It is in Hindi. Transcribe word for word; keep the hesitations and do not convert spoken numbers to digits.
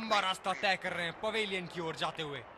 लंबा रास्ता तय कर रहे हैं पवेलियन की ओर जाते हुए।